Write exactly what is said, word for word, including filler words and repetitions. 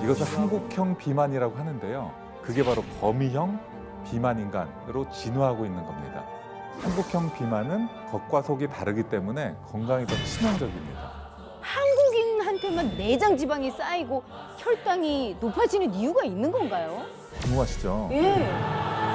이것을 한국형 비만이라고 하는데요. 그게 바로 거미형 비만 인간으로 진화하고 있는 겁니다. 한국형 비만은 겉과 속이 다르기 때문에 건강에 더 치명적입니다. 한국인한테만 내장 지방이 쌓이고 혈당이 높아지는 이유가 있는 건가요? 궁금하시죠? 예.